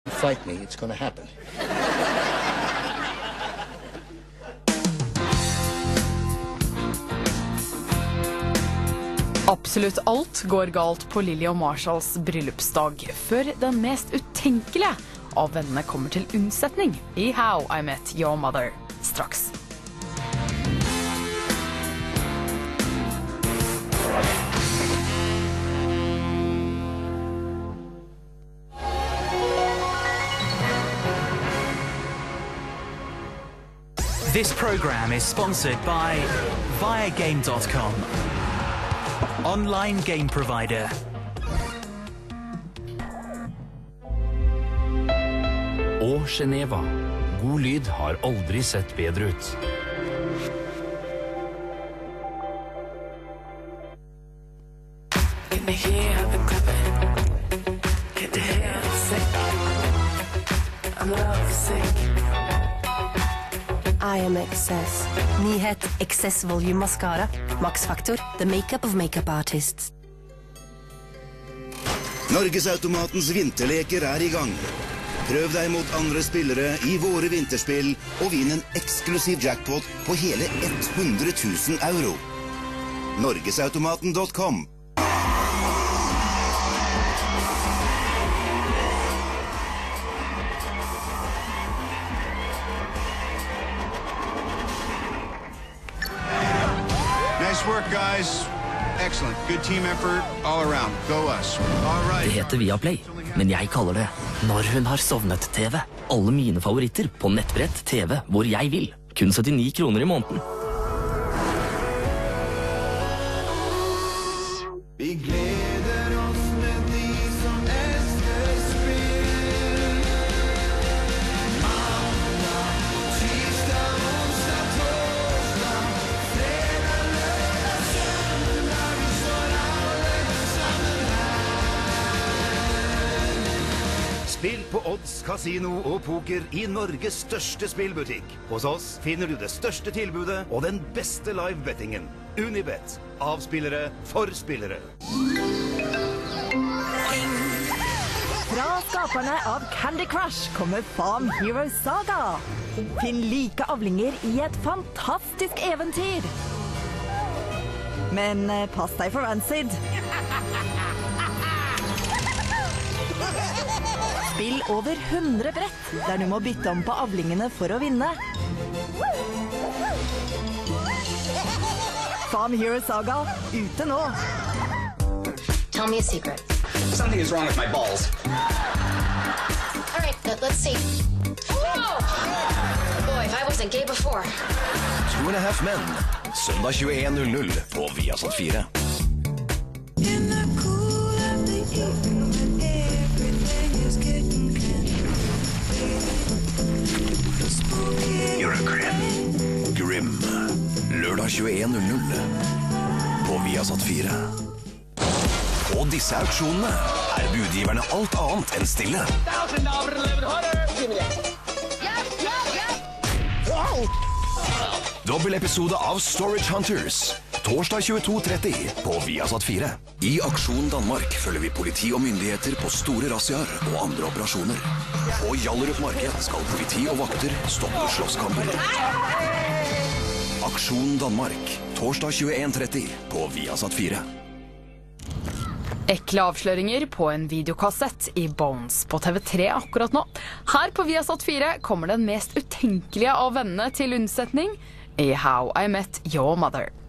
Fight me, it's gonna happen. Absolutt alt går galt på Lily og Marshalls bryllupsdag, før den mest utenkelige av vennene kommer til unnsetning i How I Met Your Mother straks. This program is sponsored by Viagame.com, online game provider. Og Geneva. God lyd har aldri sett bedre ut. I am Excess. Nyhet Excess Volume Mascara. Max Factor, the makeup of makeup artists. Norgesautomatens vinterleker er i gang. Prøv deg mot andre spillere i våre vinterspill og vinn en eksklusiv jackpot på hele 100 000 euro. Norgesautomaten.com. Nice work, guys. Excellent. Good team effort all around. Go us. All right. Det heter Viaplay, men jeg kaller det Når hun har sovnet TV. Alle mine favoritter på nettbrett TV hvor jeg vil. Kun 79 kroner i måneden. Vi gleder oss med de som elsker spill. Mandag, tirsdag, onsdag, torsdag, fredag, lørdag, søndag, vi står alle sammen her. Spill på Odds, Casino og Poker i Norges største spillbutikk. Hos oss finner du det største tilbudet og den beste live-bettingen. Unibet. Avspillere for spillere. Fra skaperne av Candy Crush kommer Farm Hero Saga. Finn like avlinger i et fantastisk eventyr. Men pass deg for Rancid. Spill over 100 brett, der du må bytte om på avlingene for å vinne. Farm Hero Saga, ute nå. Tell me a secret. Something is wrong with my balls. All right, let's see. Whoa! Boy, if I wasn't gay before. 2,5 menn. Søndag 21:00 på Viasat 4. You're a Grim. Lørdag 21:00 på Viasat 4. På disse auksjonene er budgiverne alt annet enn stille. Dobbel episode av Storage Hunters. Torsdag 22:30 på Viasat 4. I Aksjon Danmark følger vi politi og myndigheter på store razziaer og andre operasjoner. På Hjallerup marked skal politi og vakter stoppe slåsskamper. Aksjon Danmark. Torsdag 21:30 på Viasat 4. Ekle avsløringer på en videokassett i Bones på TV3 akkurat nå. Her på Viasat 4 kommer den mest utenkelige av vennene til unnsetning i How I Met Your Mother.